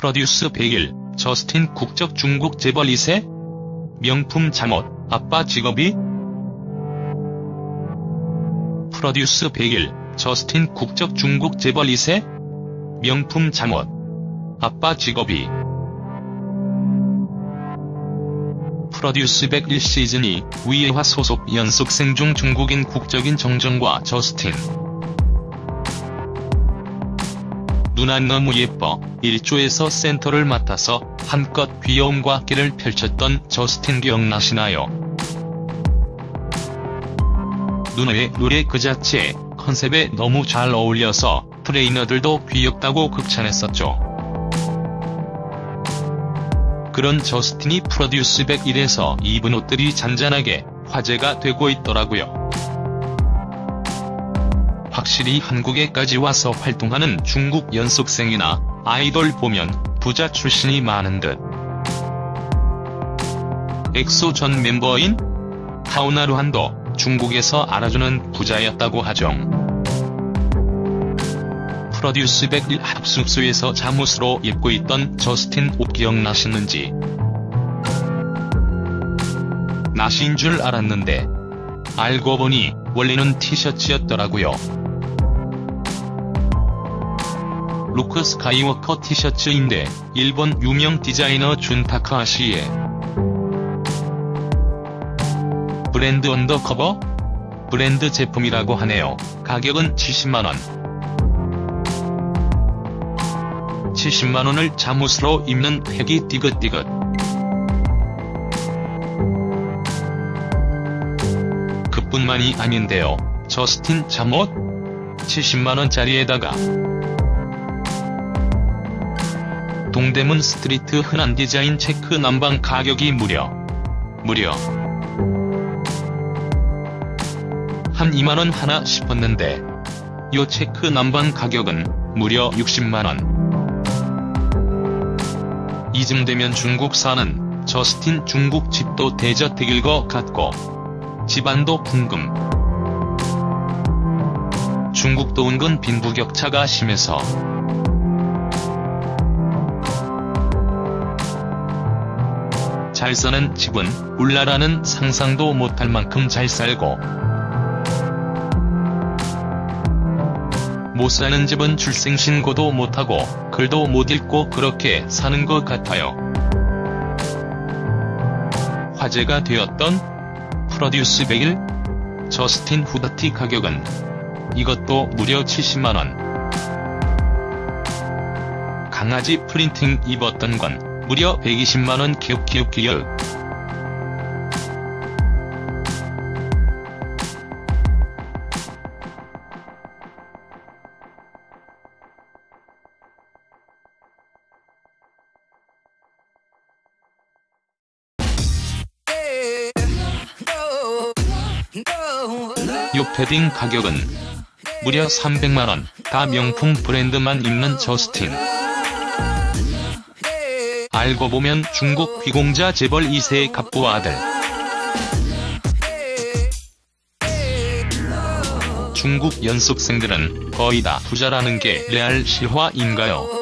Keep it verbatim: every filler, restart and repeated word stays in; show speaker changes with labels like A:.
A: 프로듀스 백일, 저스틴 국적 중국 재벌 이 세? 명품 잠옷, 아빠 직업이? 프로듀스 백일, 저스틴 국적 중국 재벌 이 세? 명품 잠옷, 아빠 직업이? 프로듀스 백일 시즌이 위예화 소속 연속생 중 중국인 국적인 정정과 저스틴. 누난 너무 예뻐 일조에서 센터를 맡아서 한껏 귀여움과 끼를 펼쳤던 저스틴 기억나시나요? 누나의 노래 그 자체 컨셉에 너무 잘 어울려서 트레이너들도 귀엽다고 극찬했었죠. 그런 저스틴이 프로듀스 백일에서 입은 옷들이 잔잔하게 화제가 되고 있더라고요. 확실히 한국에까지 와서 활동하는 중국 연속생이나 아이돌 보면 부자 출신이 많은 듯. 엑소 전 멤버인 타오나루한도 중국에서 알아주는 부자였다고 하죠. 프로듀스 백일 합숙소에서 잠옷으로 입고 있던 저스틴 옷 기억나시는지? 나시인 줄 알았는데 알고 보니 원래는 티셔츠였더라고요. 루크 스카이워커 티셔츠인데 일본 유명 디자이너 준 타카하시의 브랜드 언더커버? 브랜드 제품이라고 하네요. 가격은 칠십만 원. 칠십만 원을 잠옷으로 입는 팩이 띠긋띠긋. 그뿐만이 아닌데요. 저스틴 잠옷? 칠십만 원짜리에다가 동대문 스트리트 흔한 디자인 체크 남방 가격이 무려 무려 한 이만 원 하나 싶었는데 요 체크 남방 가격은 무려 육십만 원. 이쯤 되면 중국 사는 저스틴 중국 집도 대저택일 것 같고 집안도 궁금. 중국도 은근 빈부격차가 심해서 잘 사는 집은 울라라는 상상도 못할 만큼 잘 살고 못 사는 집은 출생신고도 못하고 글도 못 읽고 그렇게 사는 것 같아요. 화제가 되었던 프로듀스 백일 저스틴 후드티 가격은 이것도 무려 칠십만 원. 강아지 프린팅 입었던 건 무려 백이십만 원. 기웃기웃기웃. 요 패딩 가격은 무려 삼백만 원. 다 명품 브랜드만 입는 저스틴. 알고 보면 중국 귀공자 재벌 이 세의 갑부와 아들. 중국 연속생들은 거의 다 부자라는 게 레알 실화인가요?